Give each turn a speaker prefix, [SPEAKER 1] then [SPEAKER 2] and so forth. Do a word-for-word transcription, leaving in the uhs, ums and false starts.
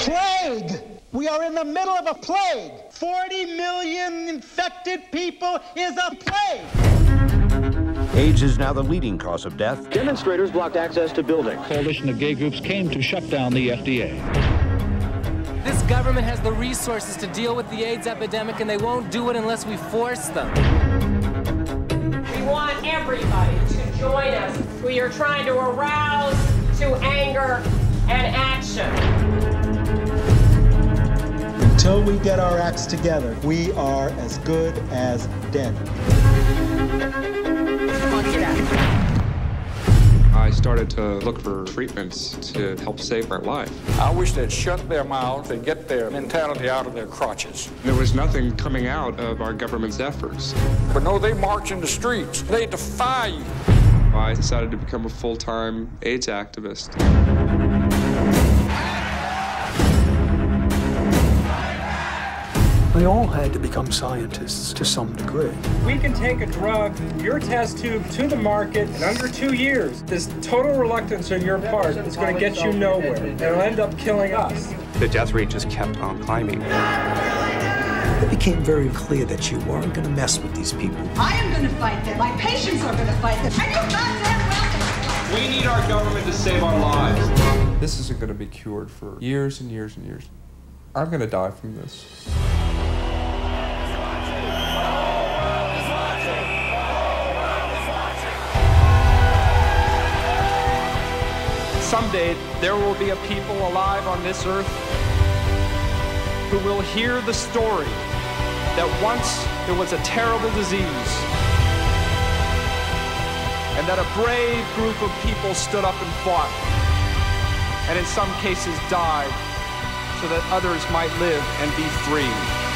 [SPEAKER 1] Plague! We are in the middle of a plague! forty million infected people is a plague!
[SPEAKER 2] AIDS is now the leading cause of death.
[SPEAKER 3] Demonstrators blocked access to buildings.
[SPEAKER 4] Coalition of gay groups came to shut down the F D A.
[SPEAKER 5] This government has the resources to deal with the AIDS epidemic, and they won't do it unless we force them.
[SPEAKER 6] We want everybody to join us. We are trying to arouse to anger and action.
[SPEAKER 1] Until we get our acts together, we are as good as dead.
[SPEAKER 7] I started to look for treatments to help save our life.
[SPEAKER 8] I wish they'd shut their mouths and get their mentality out of their crotches.
[SPEAKER 7] There was nothing coming out of our government's efforts.
[SPEAKER 8] But no, they march in the streets. They defy you.
[SPEAKER 7] I decided to become a full-time AIDS activist.
[SPEAKER 9] They all had to become scientists to some degree.
[SPEAKER 10] We can take a drug, your test tube, to the market in under two years. This total reluctance on your part is going to get you nowhere. And it'll end up killing us.
[SPEAKER 11] The death rate just kept on climbing.
[SPEAKER 9] It became very clear that you weren't going to mess with these people.
[SPEAKER 12] I am going to fight them. My patients are going to fight them. And you goddamn well.
[SPEAKER 13] We need our government to save our lives.
[SPEAKER 7] This isn't going to be cured for years and years and years. I'm going to die from this.
[SPEAKER 14] Someday, there will be a people alive on this earth who will hear the story that once there was a terrible disease and that a brave group of people stood up and fought, and in some cases died, so that others might live and be free.